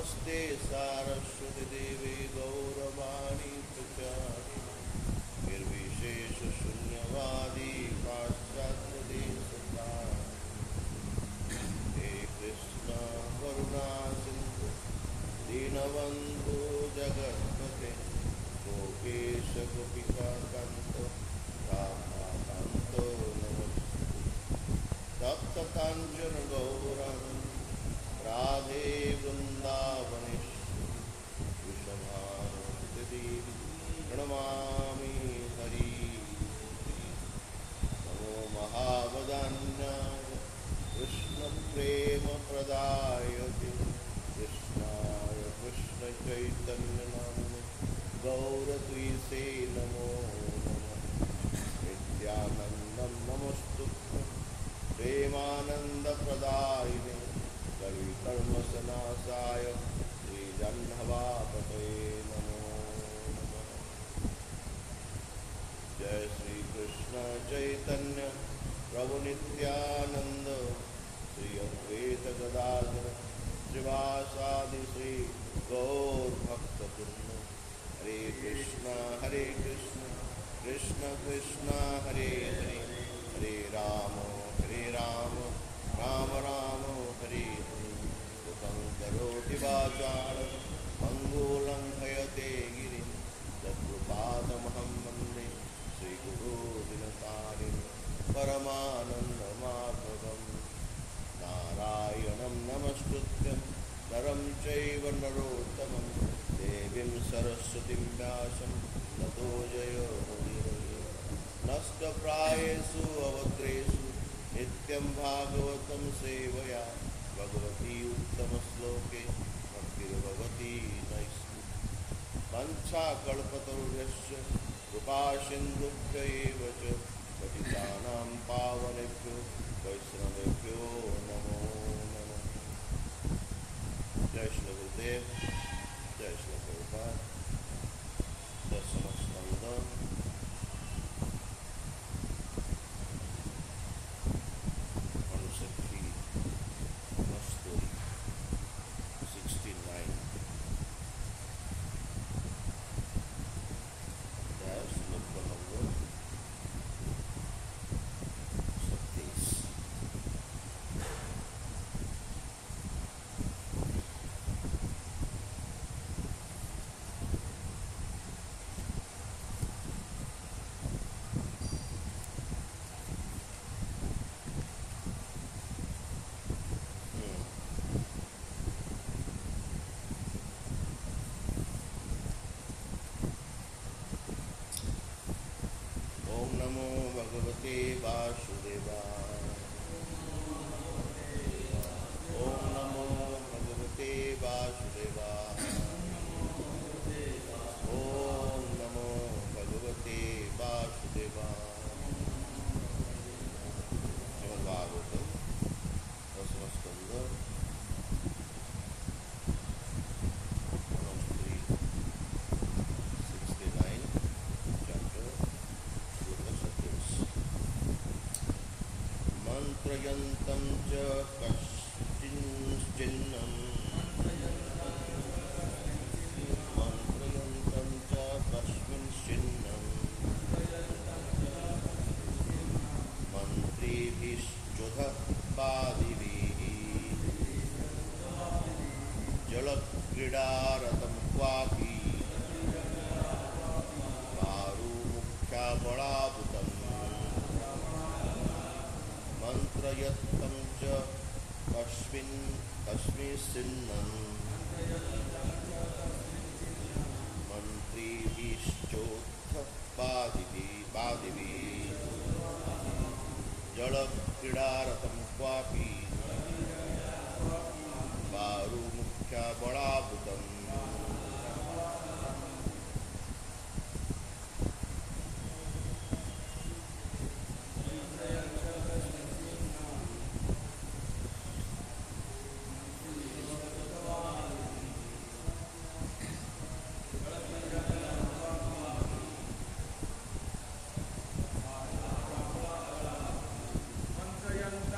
नमस्ते सारस्वती देवी गौरवाणी प्रचारिणी निर्विशेष शून्यवादी पाश्चात्य देशतारिणी हे कृष्ण करुणा सिंधु दीनबंधु जगत्पते गोपेश गोपिका कांत राधाकांत नमस्ते तप्त कांचन गौरंग राधे वृंदावनेश्वरी वृषभानुसुते देवी प्रणमामि हरि नमो महावदान्याय कृष्णप्रेमप्रदायते कृष्णाय कृष्णचैतन्यनाम्ने गौरद्विषे नमो नमः नित्यानन्दं नमस्तुभ्यं प्रेमानन्दप्रदायिने कविकर्मसनाशाय श्रीजह्नवापतये नमो नमः। जय श्री कृष्ण चैतन्य प्रभु नित्यानंद श्री अद्वैत गदाधर श्रीवासादि श्री गौर भक्तवृंद हरे कृष्ण कृष्ण कृष्ण हरे हरे हरे राम राम राम हरे हरे सुखं करोति वाचालं मंगूलं भयते गिरिं तत्कृपादमहं वन्दे श्रीगुरुदिनतारिणं परमानन्दमाधवं नारायणं नमस्कृत्य नरं चैव नरोत्तमं देवीं सरस्वतीं व्यासं ततो जयमुदीरये नष्टप्रायेषु अवद्रेषु नित्यं भागवतं सेवया भगवती उत्तमश्लोके भक्तिर्भवती नैष्ठिकी वंशाकल्पतरुभ्यश्च कृपासिन्धुभ्य एव च पतितानां पावनेभ्यो वैष्णवेभ्यो नमो नमः। जय श्री गुरुदेव, जय श्री प्रभुपाद, दशमस्कंद वासुदेवाय ओम नमो भगवते वासुदेवाय ओम नमो भगवते वासुदेवाय। श्रीमद्भागवतम दशमस्कंद मंत्रयन्तं च कश्चिन्नं मंत्रयन्तं च कस्मिंश्चिन्नं मन्त्रिभिश्चोदपादिभिः जलक्रीडारतं क्वापि दारुमुख्याबलाभुतम् मंत्रयत्तं च कस्मिंश्चिन्नं मन्त्रिभिश्चोत्थपादिभिः जलक्रीडारतं क्वापि दारुमुख्याबलाभुतम् मंत्रयन्तं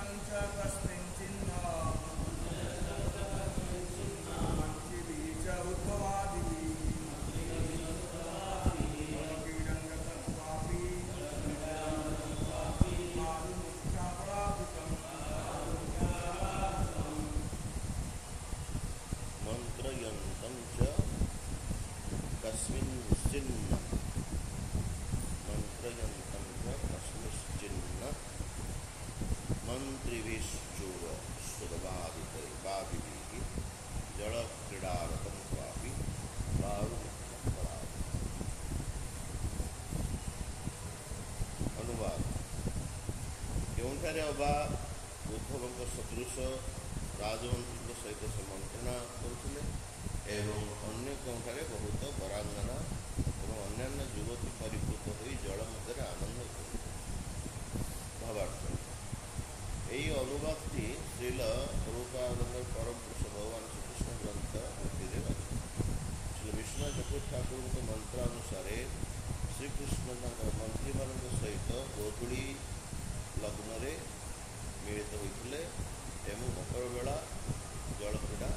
मन्त्रिभिश्चूर सुरवादितैवाभिः जलक्रीडारतं क्वापि बाहुमुखपरात्। अनुवाद केउंठारे अबा उद्धवଙ୍କ सदृश राजमंत्री सहित से मंत्रणा करुले एवं अन्य केउंठारे बहुत वरांगना एवं अन्यान्य युवती परिपूत हो जल मध्य आनंद करुले। भावार्थ यही अनुवादटी श्रील प्रभुपादଙ୍କ परम पुरुष भगवान श्रीकृष्ण ग्रंथ कृतिरे अछि। श्री विष्णु चतुर्थ ठाकुरଙ୍କ मंत्र अनुसार श्रीकृष्ण मंत्री मान सहित गोधूली लग्न मिलित होते एवं मकर बेला जल क्रीड़ा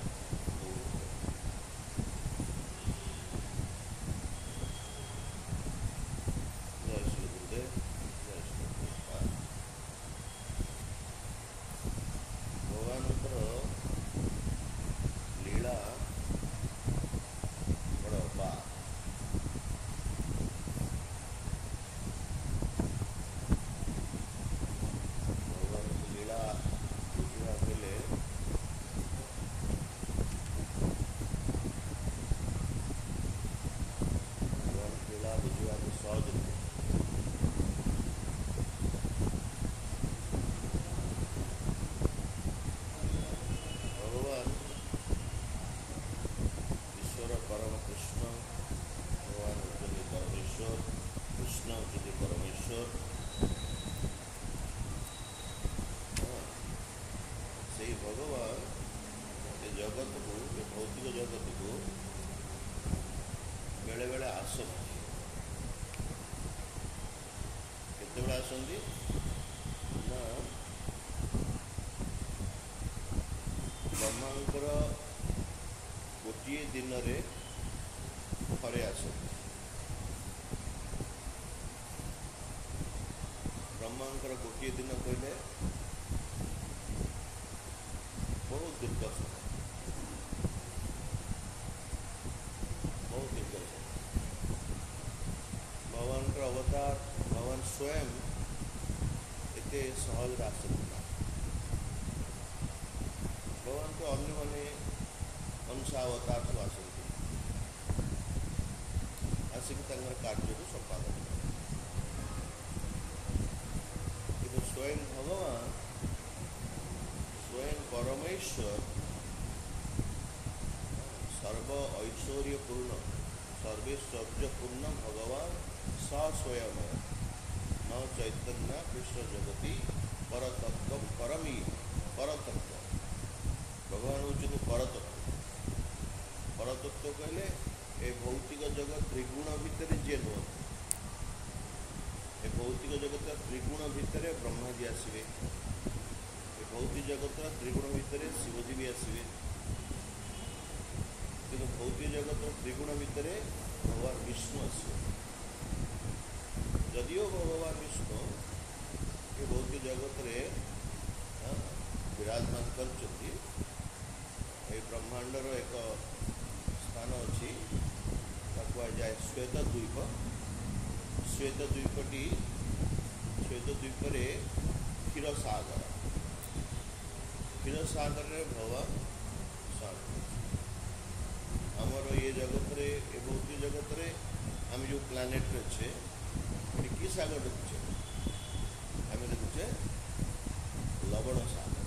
जय श्री गुरुदेव जय श्री प्रभुपाद। भगवान लीला बड़ बा ब्रह्मांकर गोटे दिन थे आस ब्रह्मांकर गोटे दिन कहले बहुत दीर्घ समय बहुत दीर्घ समय भगवान अवतार भगवान स्वयं एते सहज आसना भगवान को अन्य मैंने अंशावतार सब आसती आसिक कार्य को संपादन कि स्वयं भगवान स्वयं परमेश्वर सर्व ऐश्वर्यपूर्ण सर्वैश्वर्यपूर्ण भगवान स्वयं न चैतन्य कृष्ण जगती परतत्व परमी परतत्व भगवान हूँ परतत्व कहले ए भौतिक जगत त्रिगुण भितर जे नुह ए भौतिक जगत त्रिगुण भितर ब्रह्मा जी आसवे ए भौतिक जगत त्रिगुण भितर शिवजी भी आसवे कि भौतिक जगत त्रिगुण भितर भगवान विष्णु आसवे जदिओ भगवान विष्णु ये भौतिक जगत विराजमान कर ब्रह्मांडर एक स्थान अच्छी जाए श्वेतद्वीप श्वेतद्वीपटी श्वेतद्वीपरे क्षीरसागर में भगवान आमर ये जगत रे ये भौतिक जगत रे आम जो प्लानेट अच्छे कि सागर देखुचे आम देखुचे लवण सागर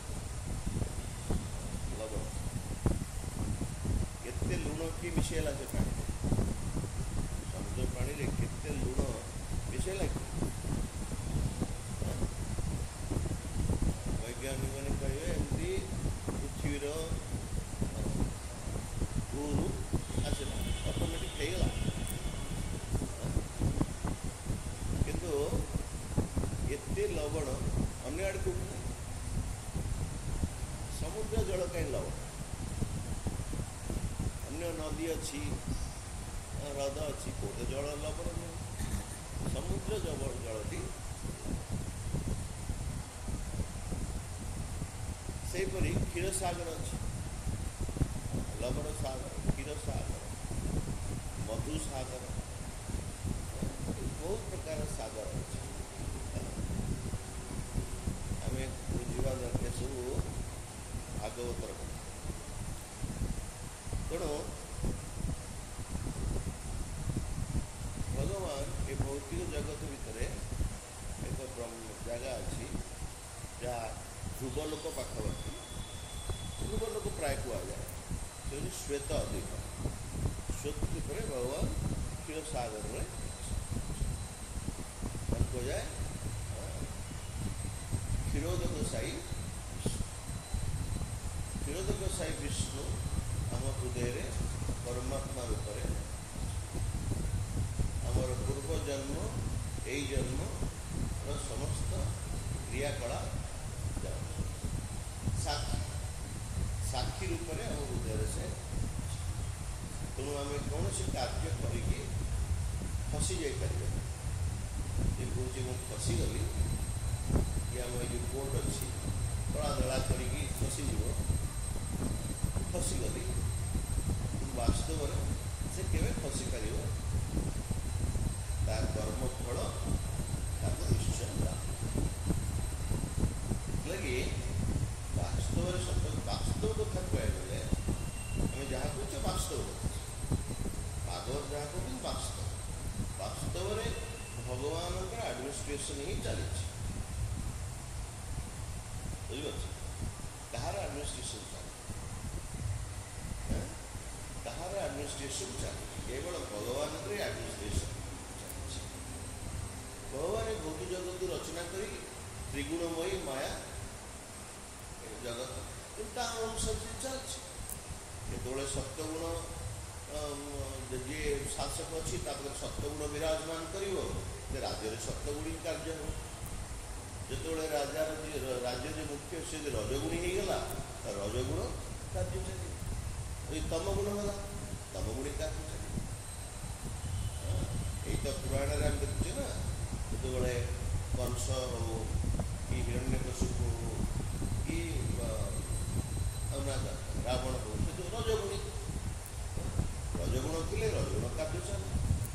लवण केते लुण कि मिसेला से पानी समुद्र पानी रे केते लुण मिसेला कि वैज्ञानिक मैंने कहे एमती पृथ्वीर गुरु आसला अटोमेटिक होगा किंतु एते लवण अन्य आड़ को समुद्र जल कहीं लवण अन्य नदी अच्छी ह्रद अच्छी कौटे जल लवण समुद्र जलटी सेपरी क्षीरसागर अच्छी लवण सागर क्षीरसागर मधुसागर बहुत प्रकार सागर अच्छे आम बुझे ବୁଝିବା ଦରକାର ସବୁ ଭାଗବତର କଥା। ତେଣୁ ଭଗବାନ ଏ ଭୌତିକ ଜଗତ ଭିତରେ ଏକ ଜାଗା ଅଛି ଯାହା ଧ୍ରୁବଲୋକ ପାଖାପାଖି, ଧ୍ରୁବଲୋକ ପ୍ରାୟ କୁହାଯାଏ, ସେ ହେଉଛି ଶ୍ଵେତ ଦ୍ୱୀପ। ଶ୍ଵେତ ଦ୍ୱୀପରେ ଭଗବାନ କ୍ଷୀରସାଗରରେ କୁହାଯାଏ କ୍ଷୀରୋଦକ ସାଇ ବିଷ୍ଣୁ ଆମ ହୃଦୟରେ ପରମାତ୍ମା ରୂପରେ ଆମର ପୂର୍ବ ଜନ୍ମ ଏଇ ଜନ୍ମର ସମସ୍ତ କ୍ରିୟାକଳାପ ସାକ୍ଷୀ ରୂପରେ ଆମ ହୃଦୟରେ ସେ। ତେଣୁ ଆମେ କୌଣସି କାର୍ଯ୍ୟ କରିକି ଫସି ଯାଇପାରିବା। ଏ କହୁଛି ମୁଁ ଫସିଗଲି, କି ଆମ ଏ ଯେଉଁ ବୋଟ୍ ଅଛି ଦଳା ଦଳା କରିକି ଫସିଯିବ, ଫସିଗଲି, ବାସ୍ତବରେ ସେ କେବେ ଫସିପାରିବ? ତା କର୍ମଫଳ ତାକୁ ନିଶ୍ଚୟ ଲାଗି ବାସ୍ତବରେ ବାସ୍ତବ କଥା କହିବାକୁ ଗଲେ ଆମେ ଯାହା କହୁଛେ ବାସ୍ତବ କଥା, ଭାଗବତ ଯାହା କହୁଛନ୍ତି ବାସ୍ତବରେ ଭଗବାନଙ୍କର ଆଡମିନିଷ୍ଟ୍ରେସନ ହିଁ ଚାଲିଛି। ବୁଝିପାରୁଛି? କାହାର ଆଡମିନିଷ୍ଟ୍ରେସନ ଚାଲିଛି? କେବଳ ଭଗବାନଙ୍କର ଆଡମିନିଷ୍ଟ୍ରେସନ ଚାଲିଛି। ଭଗବାନ ଏ ଭୌତିକ ଜଗତକୁ ରଚନା କରି ତ୍ରିଗୁଣମୟୀ ମାୟା ଜଗତ ତା ଅନୁସାରେ ଚାଲିଛି। କେତେବେଳେ ସତ୍ୟଗୁଣ ଯିଏ ଶାସକ ଅଛି ତାପରେ ସତ୍ୟଗୁଣ ବିରାଜମାନ କରିବ, ଯେ ରାଜ୍ୟରେ ସତ୍ୟଗୁଣୀ କାର୍ଯ୍ୟ ହେବ। ଯେତେବେଳେ ରାଜ୍ୟ ଯେ ମୁଖ୍ୟ ସେ ଯେ ରଜଗୁଣୀ ହେଇଗଲା, ରଜଗୁଣ କାର୍ଯ୍ୟ ଚାଲିବ। ଏଇ ତମଗୁଣ ହେଲା, ତମଗୁଣୀ କାର୍ଯ୍ୟ ଚାଲିବ। ଏଇ ତ ପୁରାଣରେ ଆମେ ଦେଖୁଛେ ନା, ଯେତେବେଳେ କଂସ ହଉ କି ହିରଣ୍ୟକଶିପୁ ହଉ କି ରାବଣ ହଉ, ସେ ଯେଉଁ ରଜଗୁଣୀ, ରଜଗୁଣ ଥିଲେ ରଜଗୁଣ କାର୍ଯ୍ୟ ଚାଲେ।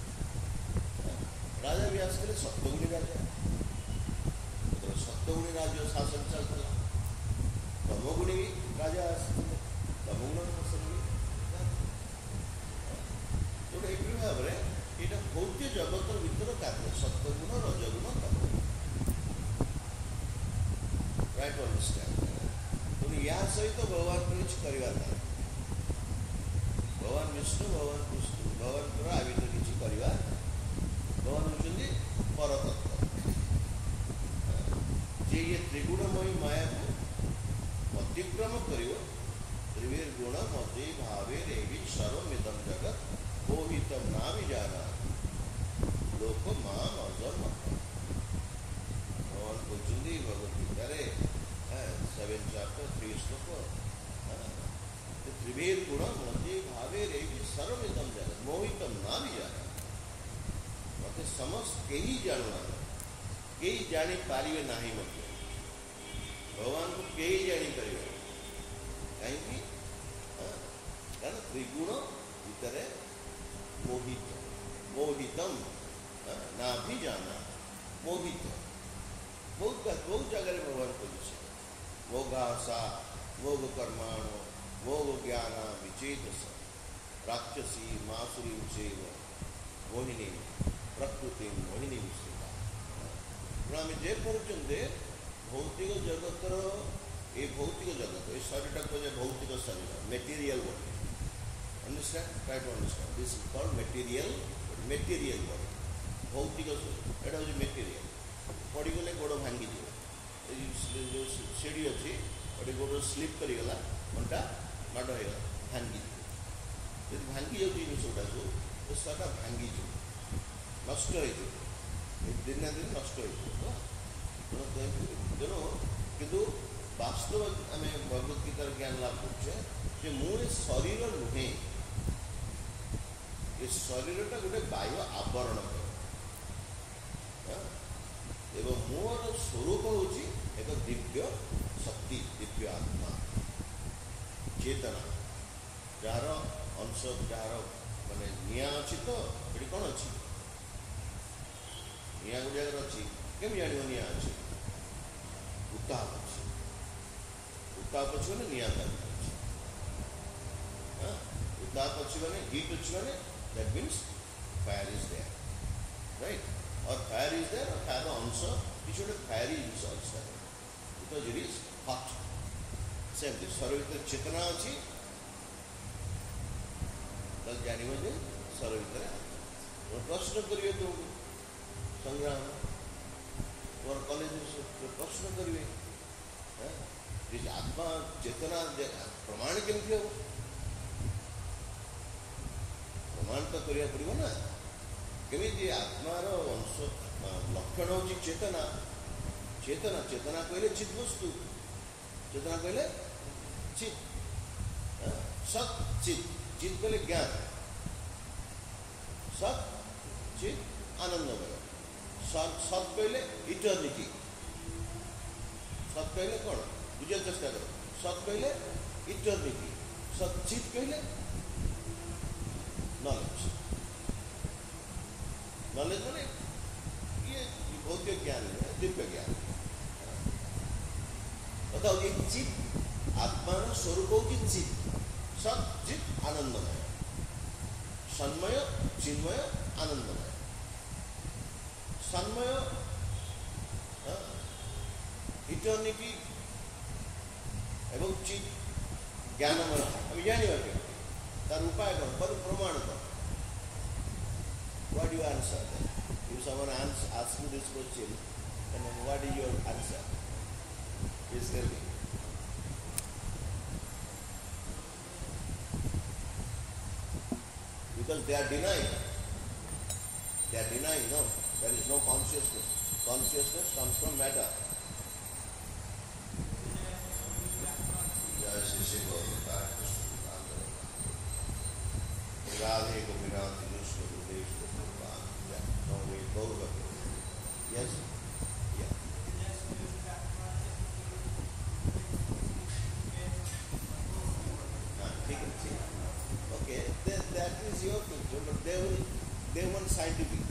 ରାଜା ବି ଆସିଥିଲେ ସପ୍ତଗୁଣୀ ରାଜା, ଯେତେବେଳେ ସପ୍ତଗୁଣୀ ରାଜ୍ୟ ଶାସନ ଚାଲିଥିଲା, ତମଗୁଣୀ ବି ରାଜା ଆସିଥିଲେ, ତମଗୁଣ ଶାସନ ବି। ତେଣୁ ଏପରି ଭାବରେ ଏଇଟା ଭୌତିକ ଜଗତ ଭିତର କାର୍ଯ୍ୟ, ସପ୍ତଗୁଣ ରଜଗୁଣ ତମଗୁଣ। Right understand? ତେଣୁ ଏହା ସହିତ ଭଗବାନଙ୍କର କିଛି କରିବା ନାହିଁ। ଭଗବାନ ବିଷ୍ଣୁ ଭଗବାନଙ୍କର ଆ ଭିତରେ କିଛି କରିବା। ଭଗବାନ ହେଉଛନ୍ତି ପରତତ୍ତ୍ୱ, ଯେ ଇଏ ତ୍ରିଗୁଣମୟୀ ମାୟାକୁ ଅତିକ୍ରମ କରିବ। ତ୍ରିଭିର୍ଗୁଣ ମତି ଭାବେ ରେବି ସର୍ବମିଦଂ ଜଗତ ମୋହିତ ନା ବିଜାନା ଲୋକ ମାମ୍ ଅଜନ୍ମ। ଭଗବାନ କହୁଛନ୍ତି ଭଗବଦ୍ଗୀତାରେ 7 chapter 3 ଶ୍ଲୋକ, ତ୍ରିଭିର୍ଗୁଣ ମତି ଭାବେ ରେବି ସର୍ବମିଦଂ ଜଗତ ମୋହିତ ନା ବିଜାନା। ମୋତେ ସମସ୍ତ କେହି ଜାଣୁନାହାନ୍ତି, କେହି ଜାଣିପାରିବେ ନାହିଁ। ମଧ୍ୟ ଭଗବାନଙ୍କୁ କେହି ଜାଣିପାରିବେ। କାହିଁକି? କାରଣ ତ୍ରିଗୁଣ ଭିତରେ ମୋହିତମ୍ ନା ବି ଜାନା। ମୋହିତ ବହୁତ ଜାଗାରେ ଭଗବାନ କହିଛି। ମୋଘାସା ମୋଘ କର୍ମାଣ ମୋଘ ଜ୍ଞାନ ବିଚେତସ ରାକ୍ଷସୀ ମାସୁରୀ ଚୈବ ମୋହିନୀ ପ୍ରକୃତି ମୋହିନୀ ମିଶ୍ରିତା। ଆମେ ଯେ ପର୍ଯ୍ୟନ୍ତ ଭୌତିକ ଜଗତର ଏ ଭୌତିକ ଜଗତ, ଏ ଶରୀରଟା କୁହାଯାଏ ଭୌତିକ ଶରୀର, material body. Understand? Try to understand. This is called material body. ଭୌତିକ ଏଇଟା ହେଉଛି ମେଟେରିଆଲ। ପଡ଼ିଗଲେ ଗୋଡ଼ ଭାଙ୍ଗିଯିବ। ଏଇ ଯେଉଁ ସିଡ଼ି ଅଛି, ଗୋଟେ ଗୋଡ଼ ସ୍ଲିପ୍ କରିଗଲା, ଅଣ୍ଟା ମାଡ଼ ହେଇଗଲା, ଭାଙ୍ଗିଯିବ। ଯଦି ଭାଙ୍ଗି ଯାଉଛି ଜିନିଷ ଗୁଡ଼ାକୁ, ତ ସେଟା ଭାଙ୍ଗିଯିବ, ନଷ୍ଟ ହେଇଯିବ, ଦିନେ ନା ଦିନେ ନଷ୍ଟ ହେଇଯିବ। ତେଣୁ କିନ୍ତୁ ବାସ୍ତବ ଆମେ ଭଗବଦ୍ଗୀତାର ଜ୍ଞାନ ଲାଭ କରୁଛେ ଯେ ମୁଁ ଏ ଶରୀର ନୁହେଁ, ଏ ଶରୀରଟା ଗୋଟେ ବାହ୍ୟ ଆବରଣ କରେ ଏବଂ ମୋର ସ୍ୱରୂପ ହେଉଛି ଏକ ଦିବ୍ୟ ଶକ୍ତି, ଦିବ୍ୟ ଆତ୍ମା, ଚେତନା, ଯାହାର ଅଂଶ, ଯାହାର ମାନେ ନିଆଁ ଅଛି। ତ ଏଠି କ'ଣ ଅଛି? ନିଆଁ ଗୋଟେ ଜାଗାରେ ଅଛି, କେମିତି ଜାଣିବ ନିଆଁ ଅଛି? ଉତ୍ତାପ ଅଛି। उत्ताप अच्छी मैंने निया का उत्ताप अच्छी मैंने हीट अच्छी मैंने that means fire is there, right? Or fire is there, or fire also it should have fiery is also there because it is hot. Same thing. सर्वत्र चेतना अच्छी तब जानी बजे सर्वत्र प्रश्न करिए तो संग्राम और कॉलेज प्रश्न करिए आत्मा चेतना प्रमाण केमती हो प्रमाण तो करिया पड़ो ना केमी आत्मार अंश लक्षण हूँ चेतना चेतना चेतना कहले चित वस्तु चेतना कहले चित सत चित चित कहले ज्ञान सत चित आनंदमय सत कहले इटर्निटी सत कहले कौन बुझे चेष्टा करो सत कहले इटर्निटी सत चित कहले नॉलेज नॉलेज माने ये भौतिक ज्ञान है दिव्य ज्ञान बताओ ये चित आत्मा स्वरूप की चित सत चित आनंदमय सन्मय चिन्मय आनंदमय सन्मय इटर्निटी एवं चित ज्ञानमय हम जानिए तार उपाय कौन पर प्रमाण कौन what do you answer then? If someone asks you this question and then what is your answer? Please tell me. Because they are denying no, there is no consciousness comes from matter. Radhe Govinati Nushka Buddhesh Bhagavan. Yeah, no way, go over. Yes? Yeah. Okay, that is your picture, but they want scientific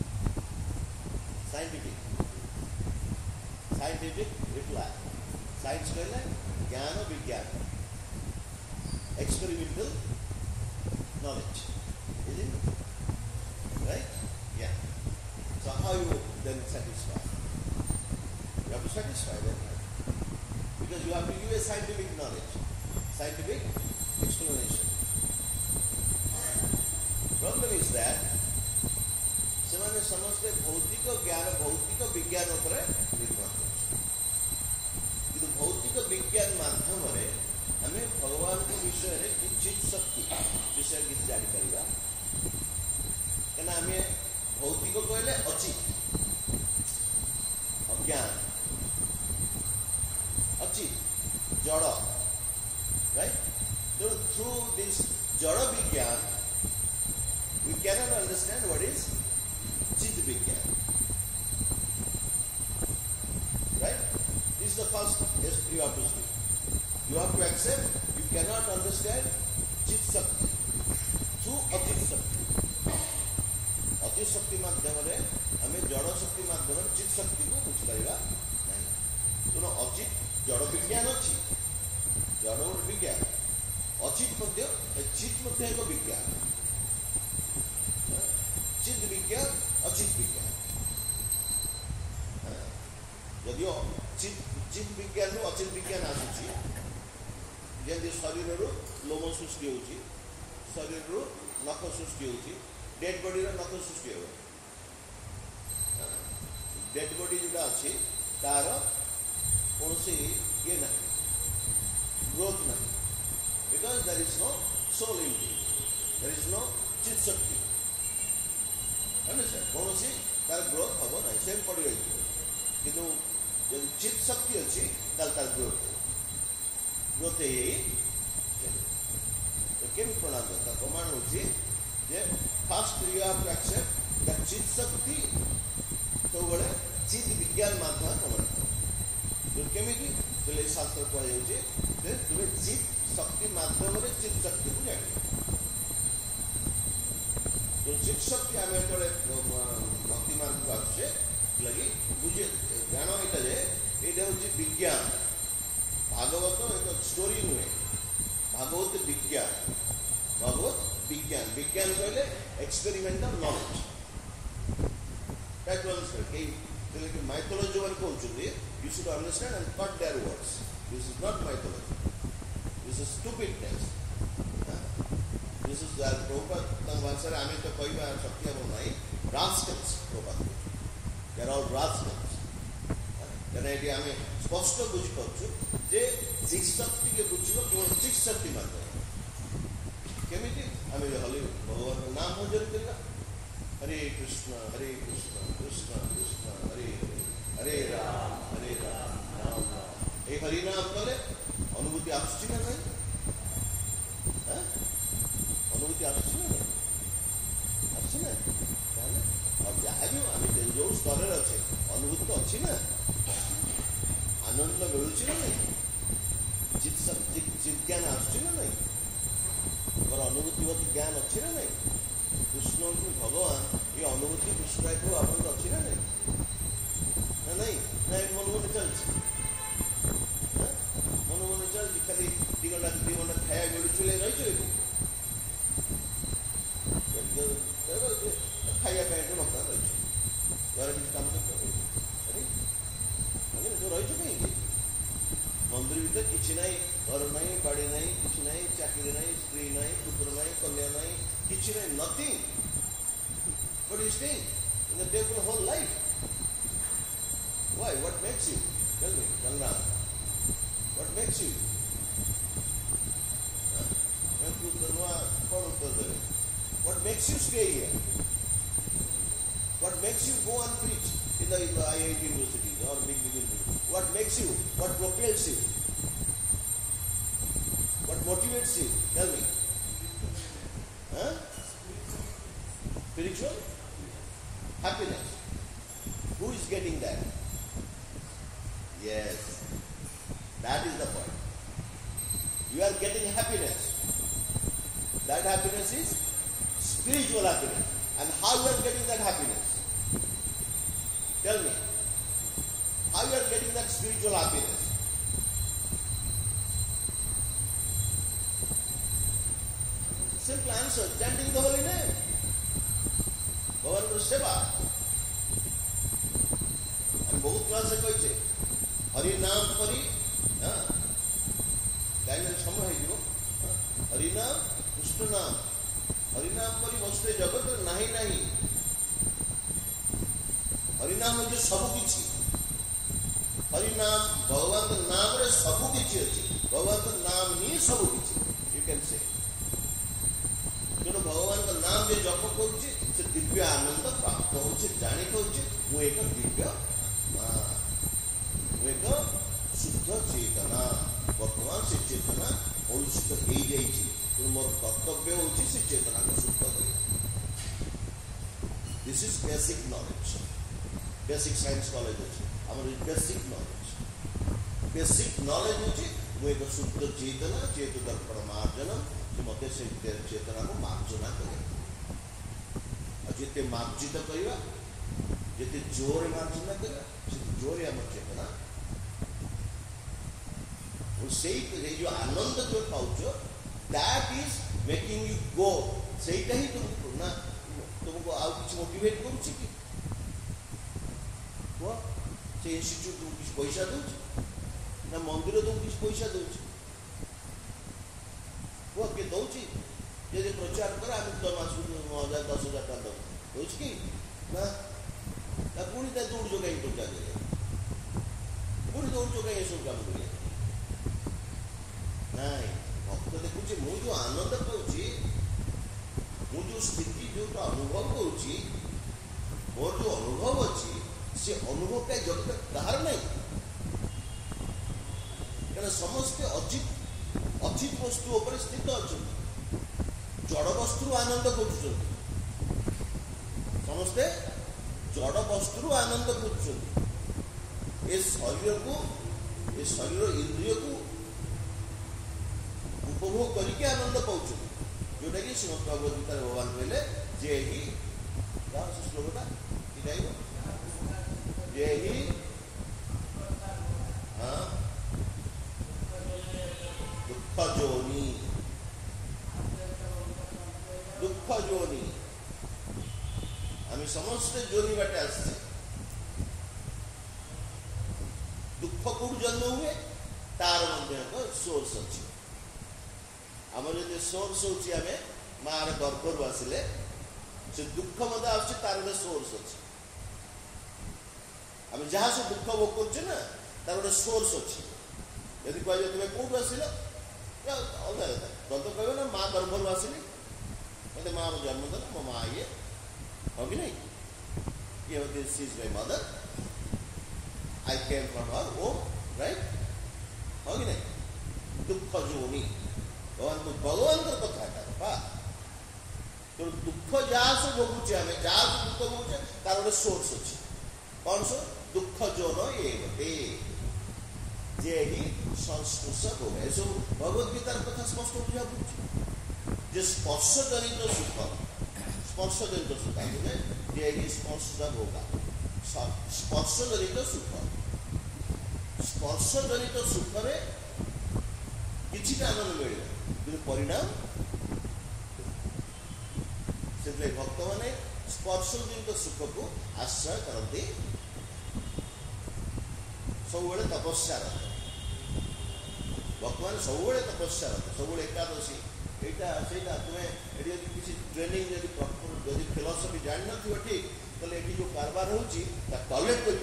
reply. Science कहला ज्ञान विज्ञान experimental knowledge, isn't it? Right? Yeah. So how you then satisfy? You have to satisfy them, because you have to give a scientific knowledge, scientific explanation. Problem is that ସେମାନେ ସମସ୍ତେ ଭୌତିକ ଜ୍ଞାନ ଭୌତିକ ବିଜ୍ଞାନ ଉପରେ ନିର୍ଭର କରୁଛନ୍ତି, କିନ୍ତୁ ଭୌତିକ ବିଜ୍ଞାନ ମାଧ୍ୟମରେ ଆମେ ଭଗବାନଙ୍କ ବିଷୟରେ ଚିତ୍ ଶକ୍ତି ବିଷୟରେ କିଛି ଜାଣିପାରିବା କାହିଁକିନା ଆମେ ଭୌତିକ କହିଲେ ଅଚିତ୍ ଅଜ୍ଞାନ ଅଚିତ୍ ଜଡ଼ ରାଇଟ୍ ତେଣୁ ଥ୍ରୁ ଦିସ୍ ଜଡ଼ ବିଜ୍ଞାନ we cannot understand what is Chit Vigyan. Right? This is the first test you have to see. You have to accept you cannot understand Chit Shakti through Achit Shakti. Achit Shakti माध्यमरे हमें जड़ शक्ति माध्यमरे चित शक्ति को बुझ पाइबा नहीं. तेणु अचित जड़ विज्ञान अच्छी जड़ गोटे विज्ञान अचित मध्य चित मध्य एक विज्ञान चित विज्ञान अचित विज्ञान यदि चित विज्ञान अचित विज्ञान आसूची जमी शरीर लोम सृष्टि होची शरीर नख सृष्टि होची डेड बॉडी नख सृष्टि हो डेड बॉडी जोटा अच्छी तार कौन से ये ना ग्रोथ नहीं because there is no soul in it there is no chit shakti understand कौन सी तार ग्रोथ हम ना सेम पड़ी रही किंतु जब चित शक्ति अच्छी तार ग्रोथ यही तो केम प्रणाम करता प्रमाण होची जे first you have to accept that chit shakti तो बड़े चित विज्ञान माध्यम प्रमाण तो केमिति बोले शास्त्र को जाउची जे तुम्हें चित शक्ति माध्यम रे चित शक्ति को जानि तो चित शक्ति आमे तोरे भक्ति मार्ग को आछे लगी बुझे ज्ञान एटा जे एटा होची विज्ञान भाग भागवत एक स्टोरी नुहे, भागवत विज्ञान, भागवत विज्ञान, विज्ञान कहले एक्सपेरिमेंटल नॉलेज दैट वाज कि माइथोलॉजी वन कहउछुली you should understand and cut their words, this is not mythology, this is stupidness, this is Prabhupada भाषा आम तो कहवा शक्ति हम ना rascals, Prabhupada they are all rascals, कहना ये आम स्पष्ट बुझीपु जे चित शक्ति के बुझ केवल चित शक्ति मात्र केमी आम हली भगवान नाम मंजूर करवा, हरे कृष्ण कृष्ण कृष्ण हरे हरे राम राम राम, ये हरिनाम कले अनुभूति आसुची ना नहीं, अनुभूति आसुची ना नहीं, आसुची ना, और जहाँ भी आम जो स्तर अच्छे अनुभूति तो अच्छी ना, आनंद मिलूँ ना नहीं, चित ज्ञान आसुची ना नहीं, और अनुभूतिवत ज्ञान अच्छी ना नहीं, कृष्ण भगवान ये अनुभूति कृष्ण आप अच्छी ना नहीं, ना नहीं ना मन मन चलती, मन मन चलती खाली 2 घंटा खाया मिलूँ रही खाया पे नका रही घर किसी काम तो रही कहीं मंदिर भीतर किसी ना घर ना बाड़ी ना कि ना चाकरी ना स्त्री ना पुत्र ना कन्या ना कि ना nothing, but you stay in the temple whole life. Why? What makes you? Tell me, Changram. What makes you? What makes you stay here? What makes you go and preach in the IIT universities or big universities? What makes you? What propels you? What motivates you? Tell me. Spiritual happiness. Who is getting that? Yes, that is the point. You are getting happiness. That happiness is spiritual happiness. And how you are getting that happiness? Tell me. How you are getting that spiritual happiness? Simple answer, chanting the holy name. भगवान को सेवा हम बहुत class से कही हरि नाम परी कहीं समय हो हरिनाम कृष्ण नाम, हरिनाम परी वस्तु जगत नहीं नहीं, हरिनाम जो सबकि हरिनाम भगवान का नाम रे सबकि अच्छी, भगवान का नाम ही सबकि यू कैन से तेणु भगवान का नाम जो जप कर दिव्य आनंद प्राप्त हो जाणी पाऊँ एक दिव्य एक शुद्ध चेतना, वर्तमान से चेतना कलुषित हो जाए, मोर कर्तव्य हो चेतना को शुद्ध कर। This is basic knowledge, basic science college अच्छे आम बेसिक नॉलेज हूँ एक शुद्ध चेतना चेत दर्पण मार्जन मत से चेतना को मार्जना करे, जिते मार्जित करवा जिते जोर मार्जना करवा जोर आम चेतना से जो आनंद जो पाच that is making you go, सेटा ही तुमको आउ किसी मोटिवेट करुच्ची कि से इंस्टीट्यूट तुमको किसी पैसा दूसरी ना मंदिर तुमको किसी पैसा दूसरी किए दौची यदि प्रचार कर आम 9,000 10,000 टका दौच कि ना पुणी दौड़ जो कहीं प्रचार कर पुणी दौड़ जो कहीं सब काम कर नाई भक्त देखुचे मु जो आनंद पाऊँ मु जो स्थिति जो अनुभव करुच्ची मोर जो अनुभव अच्छी से अनुभव का जगत कहार नहीं क्या समस्ते अचित वस्तु उपर स्थित अच्छा जड़ वस्तु आनंद कर समस्ते जड़ वस्तु आनंद कर शरीर को ये शरीर इंद्रिय को उपभोग करके आनंद पाँच जोटा कि श्रीमद भगवद गीता भगवान कहले जे ही श्लोकटा जे ही जोनी दुख जोनी आम समस्ते जोनी बाटे आसছে दुख को जन्म हुए तार मध्य एक सोर्स अच्छी आम जो सोर्स होमें मार गर्भर आसिले से दुख मत आस तार गोटे सोर्स अच्छी आम जहाँ से दुख भोग कर तार गोटे सोर्स अच्छी यदि कह तुम्हें कौटू आसिल अलग कथा तुम तो कह ना माँ गर्भर आसिली मत माँ जन्म देना मो माँ ये हाँ कि नहीं ये this is my mother I came from her home right हाँ कि नहीं दुख जोनी भगवान कथा तो दुख जहाँ से भोगुचे आम जहाँ से दुख भोगुचे तार गोटे सोर्स अच्छी कौन सो दुख जोन ये गोटे जे ही संस्पर्श भोग ए सब भगवदगीतार कथा स्पष्ट बुझा पड़े जे स्पर्श जनित सुख जे ही स्पर्श भोगा स्पर्श जनित सुख स्पर्श जनित सुख किसी आनंद मिले कि परिणाम से भक्त मैंने स्पर्श जनित सुख को आश्रय करते सब तपस्या भक्त मैंने सब तपस्या सब एकादशी यहाँ तुम्हें ये किसी ट्रेनिंग जब प्रॉपर जब फिलोसफी जान न ठीक तो ये जो कारबार होलेक्ट कर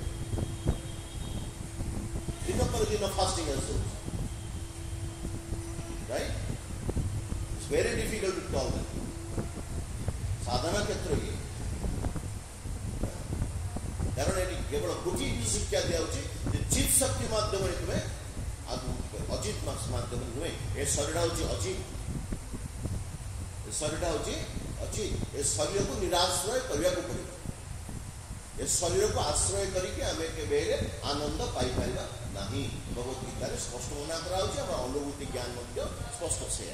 दिन पर दिन fasting right it's very difficult to tolerate साधना क्षेत्र ये कारण ये केवल गोटे शिक्षा दिया चित शक्ति माध्यम तुम्हें अचित माध्यम नुहे ये शरीर हूँ अचित शरीर हूँ अचित ये शरीर को निराश्रय करने को पड़े ये शरीर को आश्रय करके आम के आनंद पाई पाइबा नहीं भगवदगीतार स्पष्ट मना करा अनुभूति ज्ञान स्पष्ट से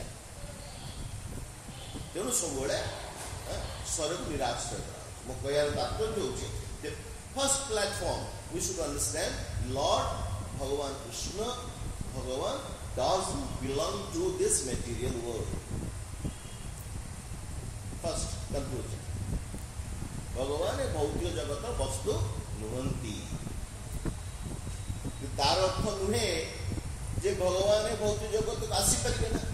तेणु सब शरीर को निराश्रय करा मो कह तात्पर्य हूँ first platform we should understand lord भगवान कृष्ण भगवान doesn't belong to this material world. First conclusion. भगवान ए भौतिक जगत वस्तु नुहंती तार अर्थ नुहे जे भगवान ए भौतिक जगत आसी पारे ना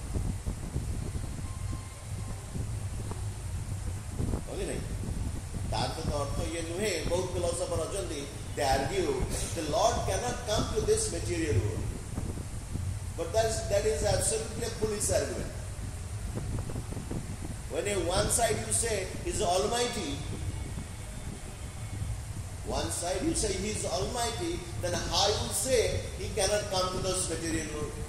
नहीं तार तो अर्थ ये नुहे बहुत फिलोसफर अछंती they argue the Lord cannot come to this material world but that is absolutely a foolish argument when one side you say he is almighty one side you say he is almighty then how you say he cannot come to this material world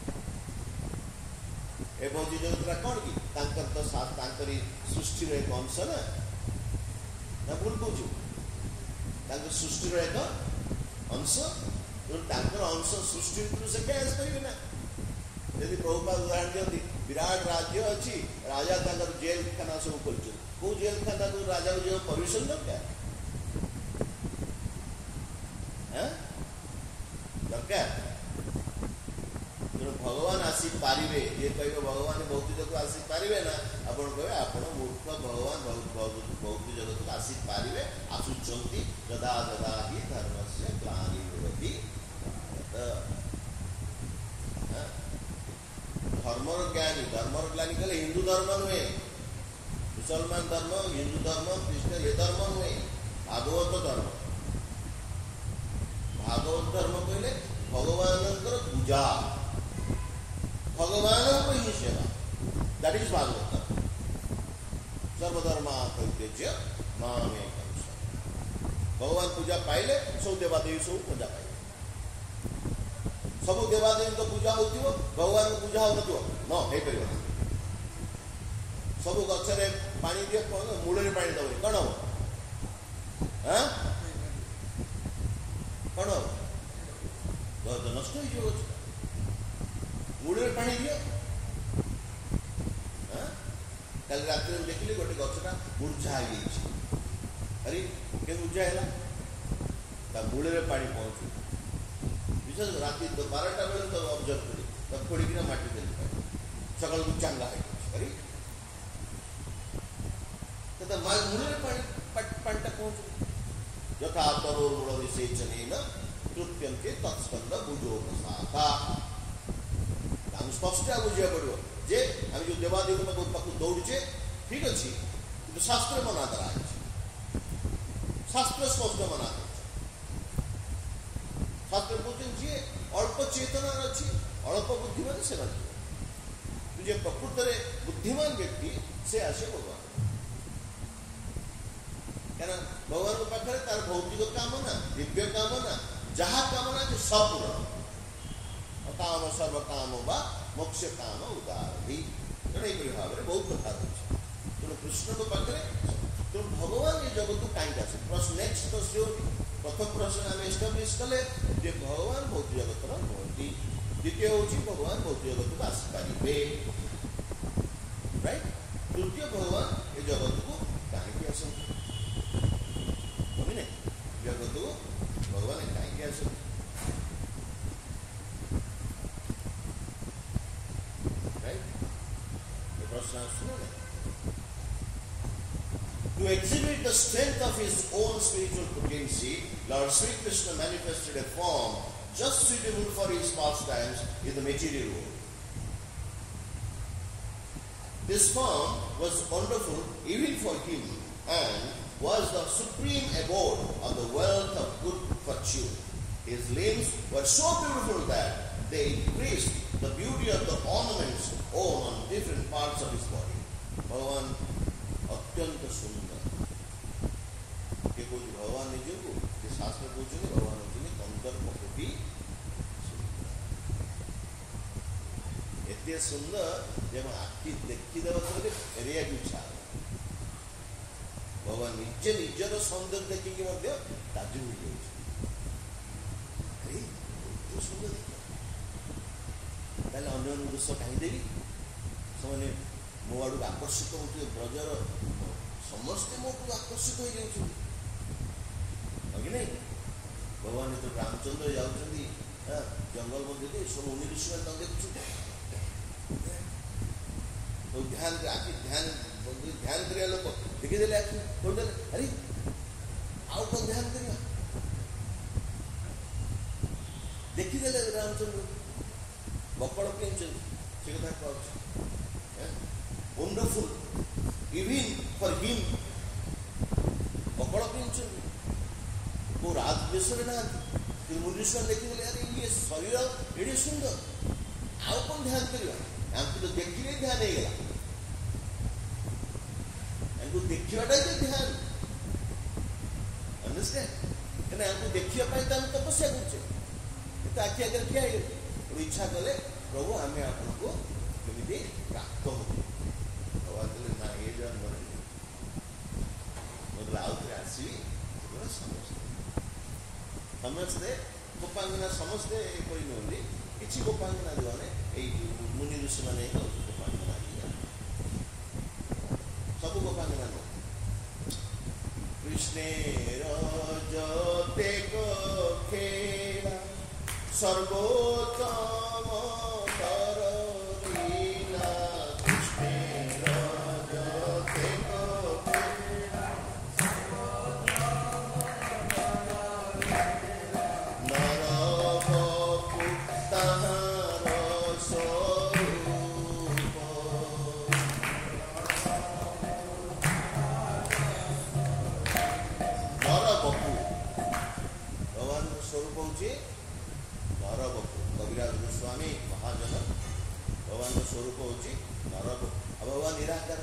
ए भौतिक जगत कौन की तांकर तो साथ तांकरी सृष्टि रे एक अंश ना भूल कहूँ सृष्टि एक अंश अंश सृष्टि से क्या आसपारे ना यदि प्रभुपाद उदाहरण दिखती विराट राज्य अच्छी राजा जेल खाना सब कर जेल खाना को राजा को जो परमिशन दरकार दरकार भगवान आसी पारे ये कह भगवान भौतिक जगत आसी पारे ना आप कहे आप मूर्ख भगवान भौतिक जगत को आसी पारे आसुंच गदा गदा ही धर्म से ग्लानिर्भवति धर्मर ग्लानि कले हिंदू धर्म नुहे मुसलमान धर्म हिंदू धर्म ख्रीष्ट ये धर्म नुहे भागवत धर्म कहले भगवान पूजा भगवान को ही सेवा दैट इज भागवत सर्वधर्मा परित्यज्य मामेकं शरणं भगवान पूजा पाइले सब देवादेवी सब पूजा पाइले सब देवादेवी तो पूजा होती भगवान पूजा हो पार सब गचरे पानी दिए मूल पानी दबे कौन हम कौन हम नष्ट हो मूल पानी दिए कल रात देखिली गोटे गचटा मूर्छा हो अरे के मूर्छा है मूल पानी पहुँचू विशेष रात 12टा बेले तो ऑब्जर्व करी तो खोड़िकिना माटी देली सकाल को चांगा है अरे तो मूल पाटा पहुंच यथा तरो मूल विशेषण कृत्यम के तत्स्कंद भुजो प्रसादा आम स्पष्ट बुझा पड़ो जे आम जो देवादेव पाक दौड़े ठीक अच्छे कि शास्त्र मना करा शास्त्र स्पष्ट मना शास्त्र कहते जी अल्प चेतना अच्छी अल्प बुद्धिमान से जे प्रकृत में बुद्धिमान व्यक्ति से आसे भगवान क्या भगवान के पाखे तार भौतिक कामना दिव्य कामना जहाँ कामना जो सब काम सर्व काम व मोक्ष काम उदाहरण यही भाव में बहुत कथा रही तेणु कृष्ण को पाखे तेणु भगवान ये जगत को कहीं आसे प्रश्न नेक्स्ट प्रश्न प्रथम प्रश्न आम एस्टाब्लीश कले भगवान भौतिक जगत नुहति द्वितीय हूँ भगवान भौतिक जगत को आसपारे राइट तृतीय भगवान ये जगत को कहीं आसती जगत को भगवान कहीं आस प्रश्न सुनो To exhibit the strength of his own spiritual potency, Lord Sri Krishna manifested a form just suitable for his pastimes in the material world. This form was wonderful even for him and was the supreme abode of the wealth of good fortune. His limbs were so beautiful that they increased the beauty of the ornaments worn on different parts of his body. Bhagavan अत्यंत सुंदर ये कोई भगवान निजे को शास्त्र पूछे भगवान होती कंदर प्रकृति एते सुंदर जब आखि देखीदेव एरिया की इच्छा भगवान निजे निजर सौंदर्य देखिकी राजी हो जाए सुंदर ताले अन्य दृश्य कहीं देवी से मो आड़ आकर्षित होते ब्रजर समस्ते मो को आकर्षित हो जाए कि नहीं भगवान तो रामचंद्र जाऊँगी जंगल मध्य सब मुनि ऋषि मैंने देखु तो ध्यान आखि ध्यान ध्यान करिया लोक देखीदे आखि छोड़दे अरे आउ कौन ध्यान करिया देखीदे रामचंद्र बकड़ के से कथा कह wonderful even for him बकड़ के वो रात बेसर ना कि मुनीश्वर देखिए अरे ये शरीर एडे सुंदर आउ कौन ध्यान करिया हमको तो देखिए ध्यान नहीं गला हमको देखिएटा ही ध्यान अंडरस्टैंड कहना हमको देखिए पाए तो हम तपस्या करछे तो आखि अगर क्या है इच्छा कले प्रभु हमें आपको केमिति प्राप्त हो भगवान कहले ना ये जन्म मतलब आउ थे आसवी समस्ते गोपांगना समस्ते कोई नुहति किसी गोपांगना जो मुनि ऋषि मैंने गोपांगना सब गोपांगना नुह कृष्णे रजते खेला सर्वोत्तम तर लीला कृष्णे रजते स्वामी महाजन भगवान स्वरूप हूँ नर भगवान निराकार